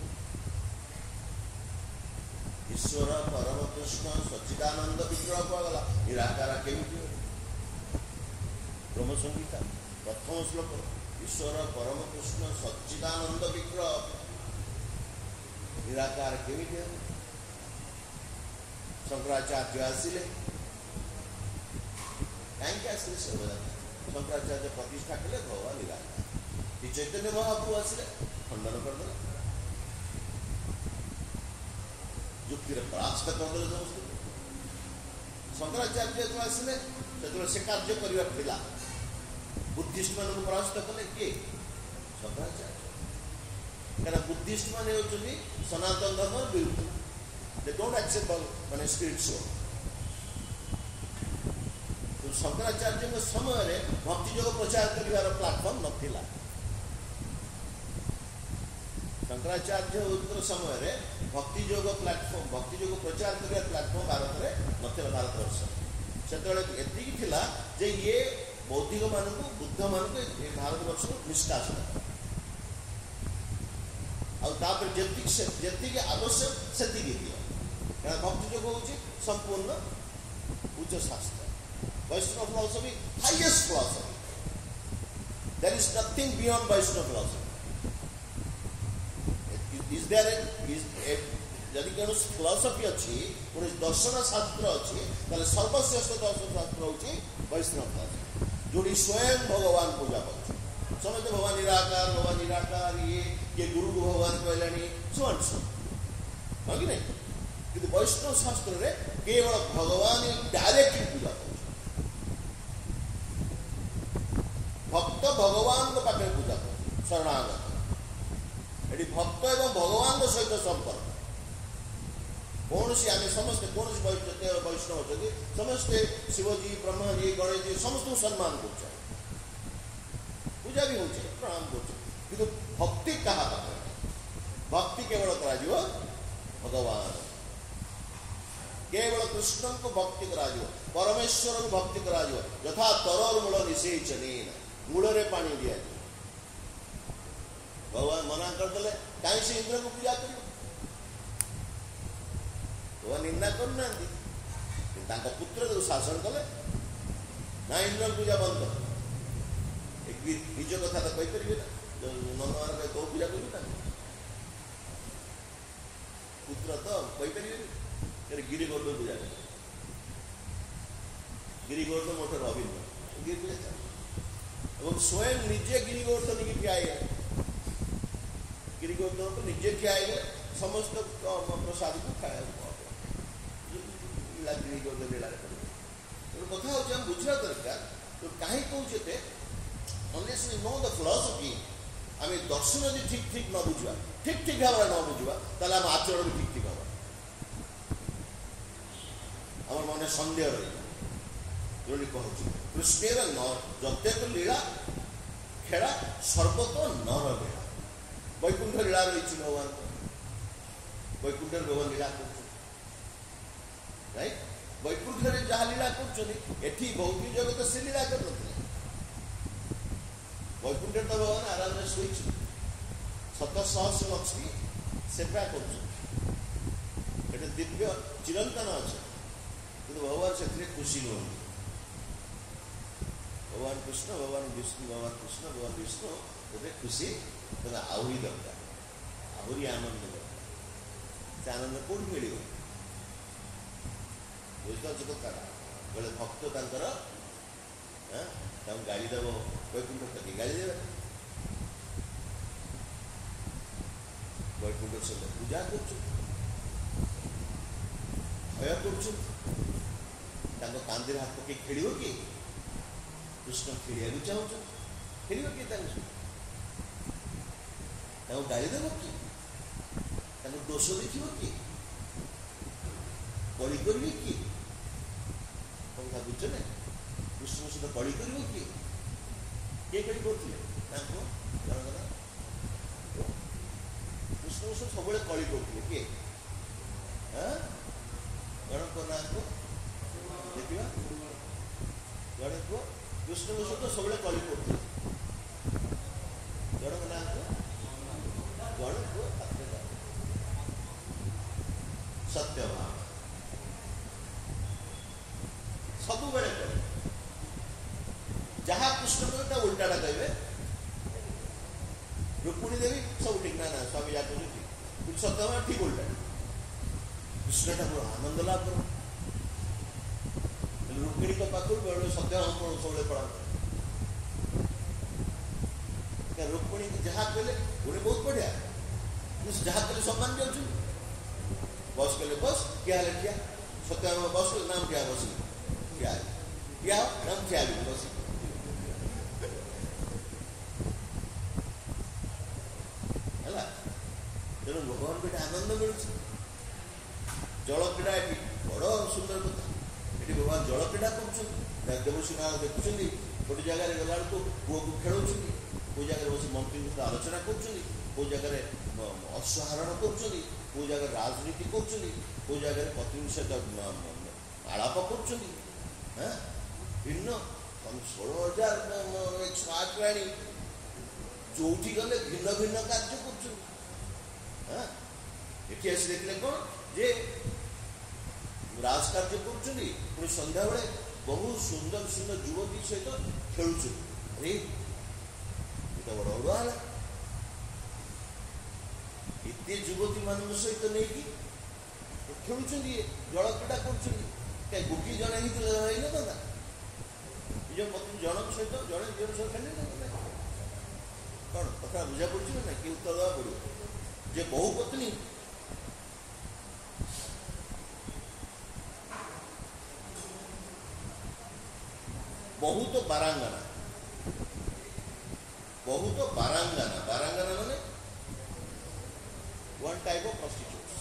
ईश्वर परम कृष्ण सच्चिदानंद विग्रह कहगला निराकार केमिति ब्रह्म संहिता प्रथम श्लोक ईश्वर परम कृष्ण सच्चिदानंद विग्रह निराकार केमिति शंकराचार्य आसिले कहीं आसिले सर्वदा शंकराचार्य प्रतिष्ठा कले भगवान निराकार चैतन्य महाप्रभु आसिले खंडन करदे युक्ति परास्त करदे समस्त शंकराचार्य जो आसिले से कार्य करवा बुद्धिस्ट मान को परास्त कले किए शंकराचार्य क्या बुद्धिस्ट मान होती सनातन धर्म विरुद्ध दे डोंट एक्सेप्ट माने स्पिरिचुअल तो शंकराचार्य समय भक्ति योग प्रचार कर प्लाटफर्म नथिला शंकराचार्य समय भक्ति योग प्लाटफर्म भक्ति योग प्रचार कर प्लाटफर्म भारत में नथिला भारत वर्ष से एतिकी थिला जे ये बौद्धिक मान को बुद्ध मान को भारत वर्ष को निष्कासन जी आवश्यक से दिया भक्ति योग हूँ संपूर्ण उच्च शास्त्र Vaishnava philosophy highest philosophy there is nothing beyond Vaishnava philosophy is there यदि कौन फिलॉसफी अच्छी कौन दर्शन शास्त्र अच्छी ताले सर्वश्रेष्ठ दर्शन शास्त्र होची वैष्णव फिलॉसफी जोड़ी स्वयं भगवान पूजा कर समझते भगवान निराकार ये गुरु को भगवान कहलानी सो हाँ कि नहीं कि वैष्णव शास्त्र रे केवल भगवान डायरेक्टली पूजा कर भक्त भगवान पाखे पूजा कर शरणागत ये भक्त एवं भगवान सहित संपर्क कौन सी आम समस्ते कौन वैष्णव अच्छे समस्ते शिवजी ब्रह्माजी गणेश जी समस्त सम्मान कर पूजा भी हो प्रणाम कर भक्ति क्या भक्ति केवल कर भगवान केवल कृष्ण को भक्ति कर परमेश्वर को भक्ति कर यथा तरल मूल निषेचन मूल पानी दिया भगवान मना करदे कहीं से इंद्र को पूजा कर भगवान निंदा करना पुत्र तो शासन कले ना इंद्र पूजा बंद कर निज कथा तो कहीपर ना नंदमान कौ पूजा कर पुत्र तो कहीपर गिरिगोर्ध पूजा कर गिरिगोर्ध मोटर अभिन्न गिरी पूजा चल स्वयं निजे गिरिगोर्ध नहीं ठियाए गिरिगोर्ध तो निजे ठियाए समस्त प्रसाद को खाया गिरिगोर्ध लीला कथा हूँ बुझा दरकार तो कहीं कहे unless we know the philosophy आम दर्शन यदि ठीक ठीक न बुझा ठीक भाव न बुझा ताले आम आचरण भी ठीक हम आम मन सन्देह रही जो कहूँ कृष्णेर जतेक लीला खेला सर्वतो नर लीला वैकुंठ लीला रही भगवान वैकुंठ भगवान लीला कर वैकुंठ जहाँ लीला कर भौतिक जगत से लीला कर वैकुंठ तो भगवान आराम से शोच शत सहस्र लक्ष्मी सेवा कर दिव्य चिरंतन अच्छे कि भगवान से खुशी नुह भगवान कृष्ण भगवान विष्णु भगवान कृष्ण भगवान विष्णु गोटे खुशी आहरी दरकार आहरी आनंद दरकार से आनंद कौट मिल बुझे कथा बोले भक्त गाड़ी देव वैकुंठ तक गाड़ी दे वैकुंठ से पूजा कर कांदे हाथ पकड़ खेल कि कृष्ण खेलिया चाहूँ खेल कि गाड़ी देव कि दोष देख कि कड़ी करी कि कथा बुझे ना कृष्ण सहित कड़ी कर किए कड़ी करते कृष्ण सहित सब कड़ी करते किए जनक ना को देखा जड़े कह कृष्ण सहित सब कड़ी करते जनक ना को जड़े कह सत्यभामा सब बेले कह जहाँ कृष्ण कहता उल्टाटा कहे रुक्मिणी देवी सब ठीक ना स्वामी या ठीक सत्यभामा ठीक उल्टा कृष्ण ठाकुर आनंद लाभ कर रुक्मिणी का पाखु बेले सत्यभामा सब पढ़ा रुक्मिणी जहाँ कहले गोटे बहुत बढ़िया जहाँ कहले सम्मान जाऊँ बस कहले बस क्या है क्या सत्यभामा बस नाम क्या बस क्या क्या नाम क्या बस तेणु भगवान को आनंद मिलूँ जल क्रीड़ा ये बड़ सुंदर कथा ये भगवान जल क्रीड़ा कर देवसिंह देखुं गोटे जगह गला पुओ को खेल कौ जगह बस मंत्री सहित आलोचना कर जगह अश्वहरण कर जगह राजनीति कौ जगह पत्नी सहित आलाप कर भिन्न 16,000 प्राणी जो गले भिन्न भिन्न कार्य कर देखिए कौन जे राजकार्य कर संध्या बेले बहुत सुंदर सुंदर युवती सहित खेलुचे अरे ये बड़ अड़ुआ है इतने युवती मान सहित नहीं खेलुं जल क्रीड़ा कर गोटी जन ही ना निज पत्नी जनक सहित जड़े झील सहित खेले कौन कथा बुझा पड़े ना कि उत्तर देवा पड़ो जे बहु पत्नी बहुत बारांगना बारांगना माने one type of prostitutes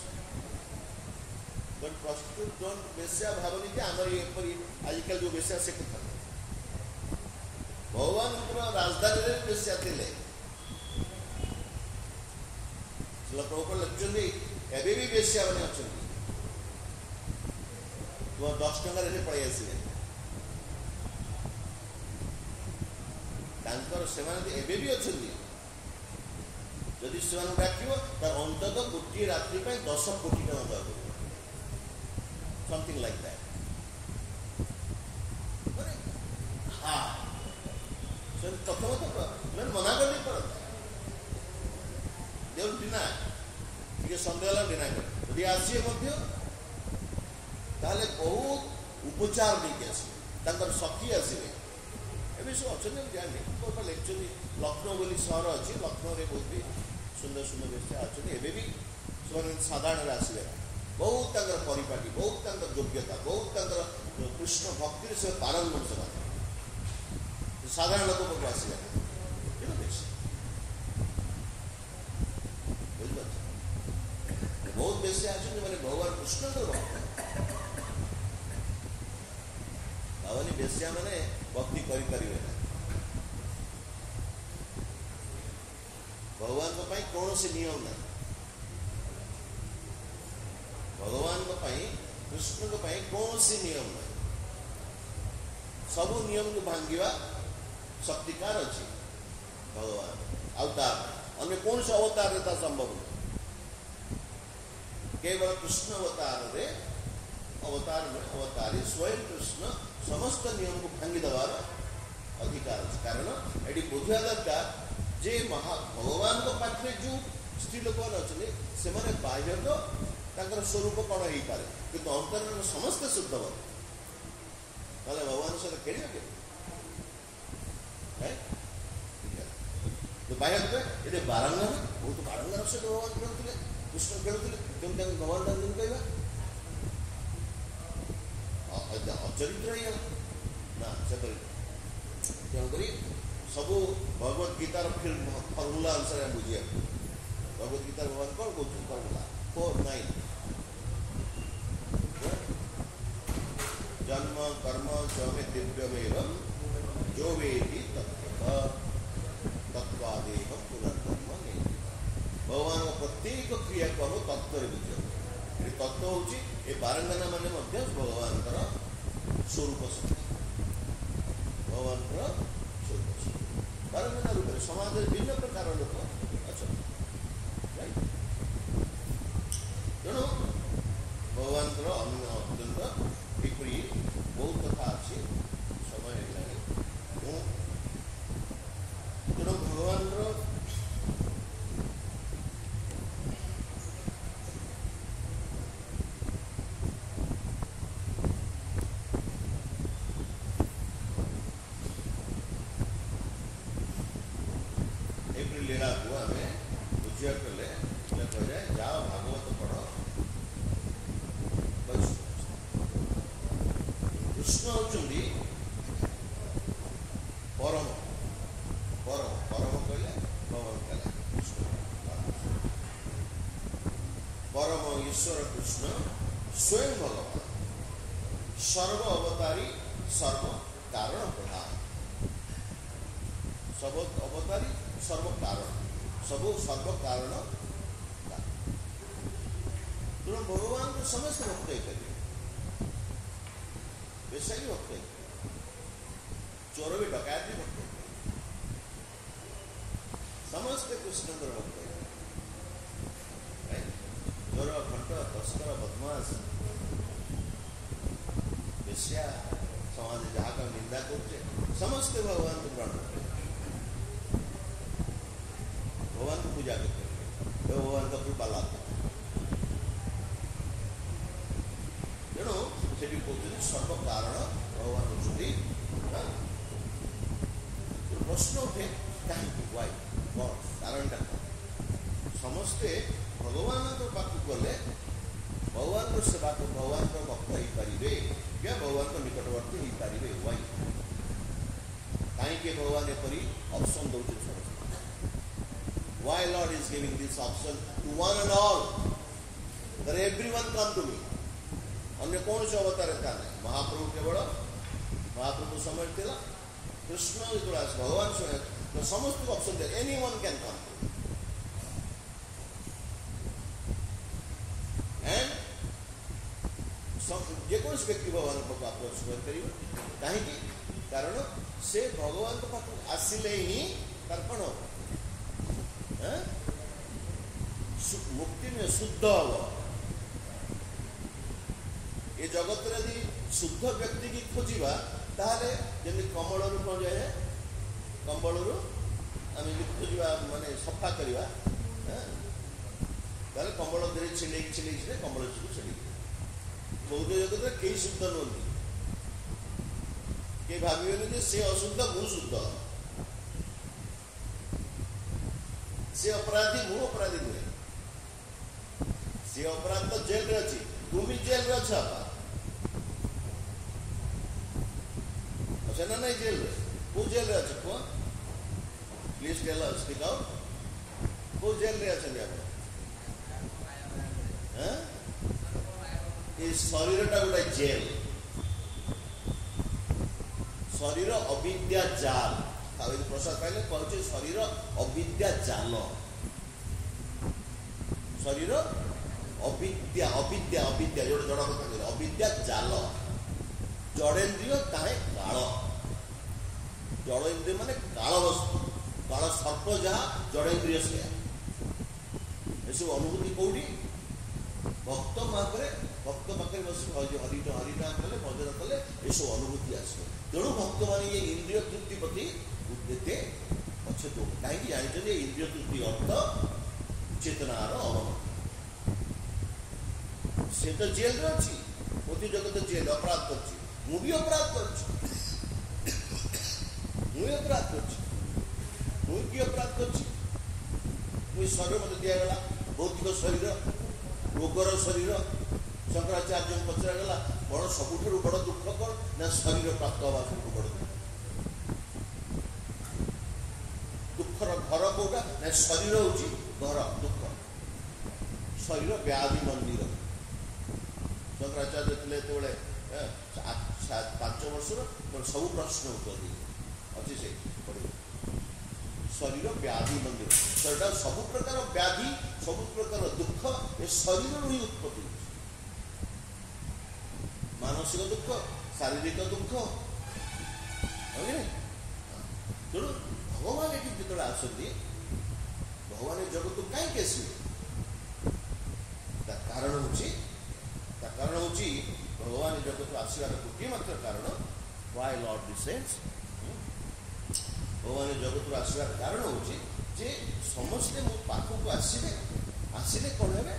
but prostitute don't बेस्या भावनी कि आमर ये आजकल जो बेस्या से कथा भगवान राजधानी में बेस्या थे प्रभु लगे एवं भी बेस्या मैंने अच्छा तुम 10 टंका पड़े आसवे एवं भी अच्छा जदि से डाक अंतत गोटे रात्रि 10 कोटी टका देवा समथिंग लाइक दैट हाँ प्रथम तो मना कर डिना टे सन्देह डिना कर आसवे बहुत उपचार नहीं आसवे सखी आसवे एवं सब अच्छा जानी लेक्चर लखनऊ बोली सहर अच्छी लखनऊ में बहुत भी सुंदर सुंदर बेस्या अच्छा एवं भी साधारण आसवे बहुत परिपाटी बहुत योग्यता बहुत कृष्ण भक्ति से पारंगम से साधारण लोक पाक आसवे बहुत बेसी आछन माने भगवान कृष्ण भक्त भावनी बेसिया माने भक्ति करि परिबे ना भगवान को पाई कौन से नियम ना भगवान को पाई कृष्ण को पाई कौन से नियम ना सब नियम को भांगिवा शक्तिकार अच्छी भगवान अवतार अन्य कौन से अवतार रहता संभव नहीं केवल कृष्ण अवतार में अवतारी स्वयं कृष्ण समस्त नियम को भांगी देवार अधिकार है कारण ये बुझा दरकार जे भगवान को पाखे जो स्त्री लोक मैंने अच्छे से बाह्य तो स्वरूप कौन हो पारे कि अंतर समस्ते शुद्ध ना भगवान सहित खेल तो बाह्य ये बारंगना बहुत बारंगना सहित भगवान खेलुले कृष्ण खेलुले केमती भगवान दान कहवा अचरित्र ही ना से तेणुक सब भगवत गीतार फर्मुला अनुसार बुझे भगवत गीतार भगवान कौन कौन फर्मुला 4-9 जन्म कर्म च में दिव्यमेवं जो वेदी तत्वादेह पुनर्जन्म नहीं भगवान प्रत्येक क्रिया को तत्व बुझे तत्व हूँ ये बारंगना माने भगवान स्वरूप शक्ति भगवान स्वरूप शक्ति बारंगना रूप समाज में भिन्न प्रकार लोक अच्छा तेणु भगवान अत्यंत विपरी बहुत कथा अच्छी समय तेणु भगवान लीला को आम बुझा कले कहे जाओ भागवत पढ़ कृष्ण होती परम परम परम कहले भगवान कहले कृष्ण परम ईश्वर कृष्ण स्वयं भगवान सर्व अवतारी सर्व कारण प्रधान सब अवतारी सर्व कारण सब सर्व कारण तेणु भगवान को समस्त भक्त करिए वैसा ही भक्त चोर भी डकैत भी भक्त समस्त कृष्ण भक्त चोर घंट तस्कर बदमाश बेश्या समाज जहाँ का निंदा करते समस्त भगवान को प्रण करते भगवान को पूजा करते भगवान का कृपा लाभ तेणु से कहते सर्व कारण भगवान होती प्रश्न उठे कहीं वाई कारण समस्ते भगवान पाक गले भगवान सेवा को भगवान भक्त हो पारे या भगवान निकटवर्ती हो पारे वाई कहीं भगवान एपरी ऑप्शन दौर Why Lord is giving this option to one and all that everyone come to me अन्य कौन से अवतार था नहीं महाप्रभु केवल महाप्रभु समय थिला कृष्ण इतरास भगवान समय तो समस्त ऑप्शन दे anyone can come and जे कौन से व्यक्ति भगवान को अप्रोच करियो कहीं कारण से भगवान को आसिले ही तर्पण हो मुक्ति में शुद्ध हम ये जगत यदि शुद्ध व्यक्ति की खोजा ताले जमी कमल रु कौन जाए कंबल रु आम खोजा माने सफा करवा ताले कंबल धीरे छिड़े छिड़े कंबल छिड़े बौद्ध जगत कई शुद्ध नुहति कई भावियों से अशुद्ध मु शुद्ध से अपराधी मु अपराधी नुहे से अपराध तो जेल रे अछि तुम भी जेल रे अच्छा अच्छा ना नहीं जेल रे वो जेल रे अच्छा कौन please tell us speak out वो जेल रे अच्छा आप हैं ये शरीर टा गोटे जेल शरीर अविद्या जाल प्रसाद पाइले कहते शरीर अविद्या जाल शरीर अविद्या अविद्या अविद्या जो जड़ कथा अविद्या जाल जड़ेन्द्रिय ताहे काल जड़ेन्द्रिय माने काल वस्तु काल सर्प जहाँ जड़ेन्द्रिय से सब अनुभूति कौटी भक्त भक्त पाखे बस हरिटा हरिटा कले भजन कले ये सब अनुभूति आसो तेणु भक्त मान ये इंद्रिय तृप्ति प्रति उद्देते अच्छे तो कहीं जानते इंद्रिय तृप्ति अर्थ चेतनार अभाव से तो जेल रे अच्छी मोदी जगत जेल अपराध कर मुझे अपराध कर अपराध कर अपराध कर शरीर मत दिगला भौतिक शरीर रोगर शरीर शंकराचार्य पचरागला बड़ सबुठ बड़ दुख कौन ना शरीर प्राप्त हवा सब बड़ दुखर घर कौटा ना शरीर हूँ घर दुख शरीर व्याधि मंदिर शंकराचार्य थे जो 5 वर्ष सब प्रश्न उत्तर अच्छी से शरीर व्याधि मंदिर शरीर सब प्रकार व्याधि सब प्रकार दुख ये शरीर ही उत्पत्ति मानसिक दुख शारीरिक दुख तेणु भगवान ये जो आसती भगवान जगत कहीं आसवे कारण हूँ भगवान जगत आसवार गोटे मात्र कारण व्हाई लॉर्ड डिसेंड्स भगवान जगत आसवार कारण हूँ जे समस्ते मो पाखक आसवे आसिले कौन है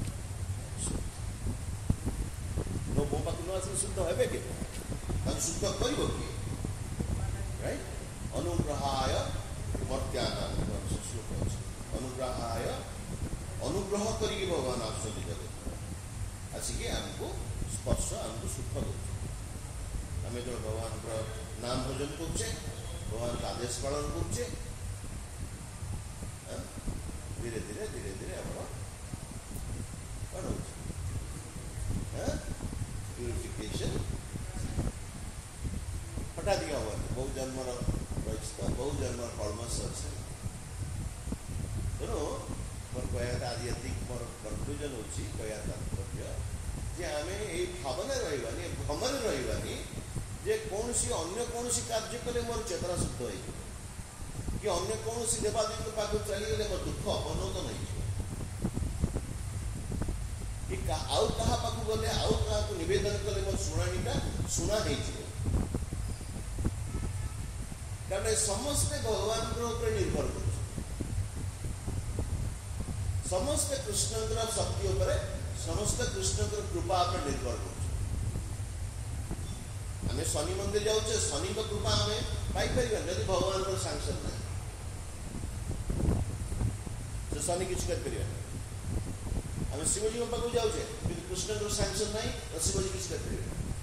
मो पाख न आस शुद्ध है कि शुद्ध कर राइट अनुग्रहाय मर्त्यान श्लोक अच्छे अनुग्रहाय अनुग्रह करके भगवान आसुच्च जगत आसिक आमको स्पर्श आमको सुख दे आम जो भगवान नाम भजन करुचे भगवान का आदेश पालन करुचे धीरे धीरे धीरे धीरे समस्या अच्छे तेणु मोर कहता आज ये मोर कनक्लूजन होची कहया तात्पर्य जे आम ये भावना रही भ्रमर रही जे कौन सी अन्य कौन सी कार्य कले मोर चेतना शुद्ध हो कि अन्य कौन सी देवादेवी पाक चलीगले मोर दुख अपनोत नहीं कि आउ कहा पाक गले आउ कहा निवेदन कले मोर शुणाणीटा शुणा नहीं कारण समस्ते भगवान निर्भर कर समस्त कृष्ण शक्ति उपर समस्त कृष्ण कृपा पर निर्भर कर आम शनि मंदिर जाऊे शनि कृपा आम पाइपर जब भगवान को सांसन ना तो शनि किसी कर आम शिवजी पाक जाऊे कि कृष्ण सांसन ना तो शिवजी किसी कर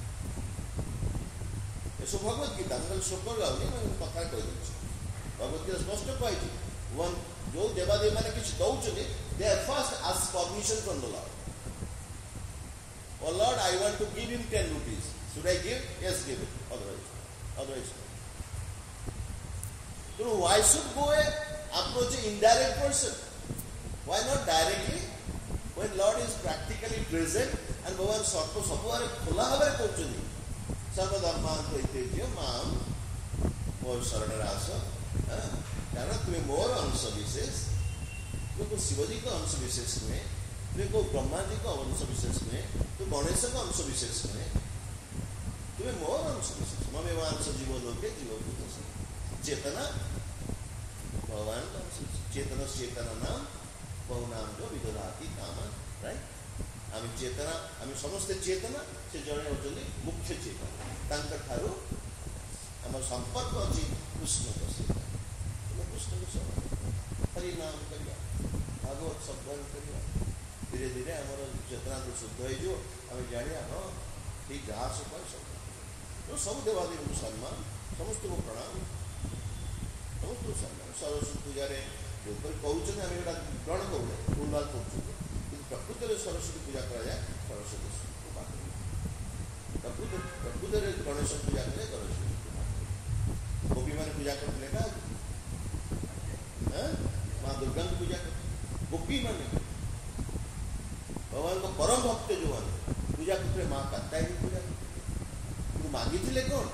सब भगवत गीता श्लोक गाऊनी कथा कही भगवत गीता स्पष्ट कही वन जो देवादेवी मैंने किसी दौरान they are first ask permission from the Lord. Oh Lord, I want to give him 10 rupees. Should I give? Yes, give it. Otherwise. So why should go approach an indirect person? Why not directly? When Lord is practically present and Bhagavan Sarpa Sabhuvare Khula Havare Kochuni. Sarva Dharman Praitejya Maam More Saranarasa. Karana Tumi more answer vises. तो शिवजी का अंश विशेष में तो ब्रह्मा जी का अंश विशेष में तो गणेश का अंश विशेष में तुम्हें मोर अंश विशेष ममेवांश जीव लोके जीव चेतना भगवान का अंश चेतना चेतना नाम बहुनाम जो विदधाति काम राइट आम चेतना आम समस्त चेतना से जड़े होते मुख्य चेतना ठारू आम संपर्क अच्छी कृष्ण का चेतना कृष्ण को सब हरिनाम करिया भागवत शब्द करिया धीरे धीरे आमर चेतना तो शुद्ध हो आम जाना हाँ ठीक जहाँ से कह सकते तो सब देवादेवी को सम्मान समस्त को प्रणाम समस्त को सम्मान सरस्वती पूजा जो कहते आम यहाँ ग्रहण करूँ भूलभाल कर प्रकृत में सरस्वती पूजा कराए सरस्वती प्रकृत में गणेश पूजा करें गणेश गोपी मैंने पूजा करते क्या माँ दुर्गा की पूजा कर गोपी माने भगवान को परम भक्त जो माने पूजा करते माँ कात्ता ही पूजा करते मांगी थे कौन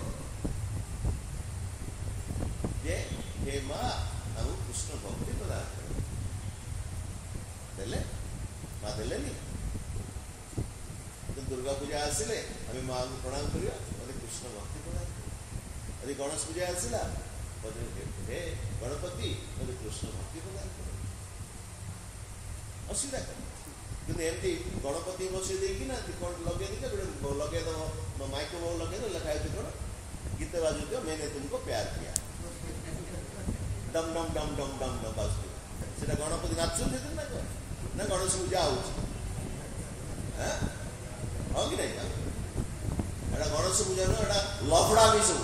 जे हे माँ हम कृष्ण भक्ति प्रदान कर देले माँ देले नहीं तो दुर्गा पूजा आसिले हमें माँ को प्रणाम करिया कृष्ण भक्ति प्रदान कर यदि गणेश पूजा आसिला हे गणपति कृष्ण भक्ति प्रदान कर असुविधा कर एमती गणपति बसई देना कौन लगे लगेद माइक्रोवेव लगे लिखा है कौन गीत बाजू मैंने तुमको प्यार किया डम डम डम डम डम डम बाजू से गणपति नाचुन ना गणेश पूजा हो कि नहीं गणेश पूजा ना लफड़ामी सब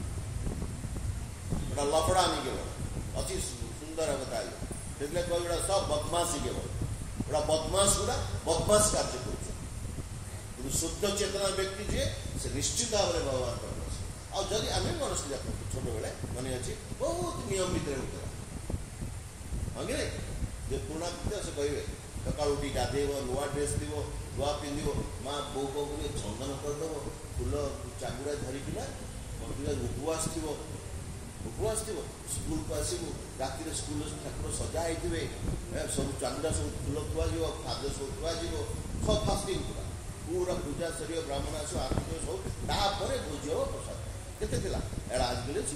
लफड़ामी केवल अति सुंदर बता कह सब बदमाशी केवल गोटा बदमाश गुड़ा बदमाश कार्य कर शुद्ध चेतना व्यक्ति जी से निश्चित भाव में भगवान का आज आम गणेश पूजा कर छोट बेले मन अच्छी बहुत नियम भितर होता हाँ कि नहीं जो पुराणा पिता से कहे सका उठी गाधेब नुआ ड्रेस दीब नुआ पिंध माँ बो को चंदन करदेव फूल चांगुड़ा धरिकिना उपवास थी उपवास थी स्कूल को आसबू राति स्कूल ठाकुर सजा होते सब चांदा सब फूल खुआ खाद्य सब खुआ सब फास्टिंग पूरा पूरा पूजा सर ब्राह्मण आस आरती सब तापर भोज हम प्रसाद के एड़ा आज कल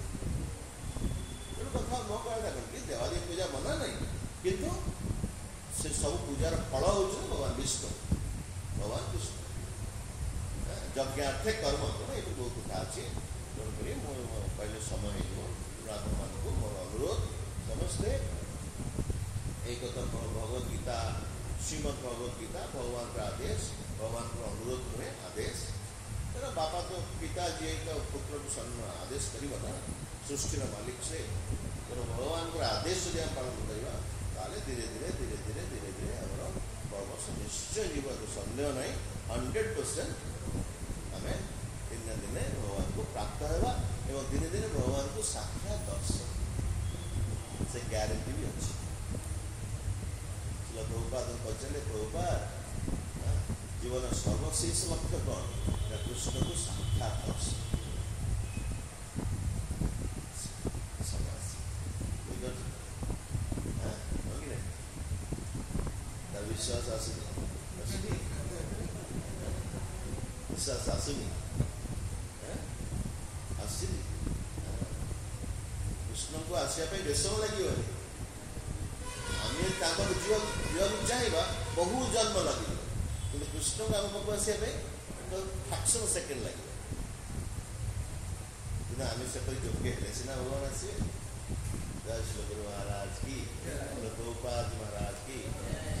कथा न कहता कहीं देवादेवी पूजा मना नहीं किंतु से सब पूजार फल हो भगवान विष्णु भगवान कृष्ण यज्ञार्थे कर्म ये बहुत कथा अच्छे तेणुक पहले समय पुरातन मान को मोर अनुरोध समस्ते एक भगवद गीता श्रीमद भगवद गीता भगवान का आदेश भगवान को अनुरोध हुए आदेश तेरा बापा तो पिता जी का पुत्र को आदेश करना सृष्टि मालिक से तेना भगवान को आदेश जो पालन करें धीरे धीरे धीरे धीरे धीरे धीरे आम कर्म निश्चय जीव सन्देह नहीं 100% आम दिन दिने भगवान को प्राप्त होगा एवं दिने दिने भगवान को साक्षात दर्शन ଗ୍ୟାରେଣ୍ଟି ବି ଅଛି। ପ୍ରଭୁପାଦ ପଚାରିଲେ, ପ୍ରଭୁପାଦ ଜୀବନ ସର୍ବଶେଷ ଲକ୍ଷ୍ୟ କ'ଣ? ନା କୃଷ୍ଣକୁ ସାକ୍ଷାତ ଦର୍ଶନ। विश्वास आसुनी विश्वास आसुनी आसुनी कृष्ण को आसिया बेस लगे आम जीवा चाहिए बहु जन्म लगे कि कृष्ण को आम पाक आसिया फ्रैक्शन सेकेंड लगे कि आम से योग्य है सीना भगवान आसवे। जय श्री गुरु महाराज की, प्रभुपाद महाराज की।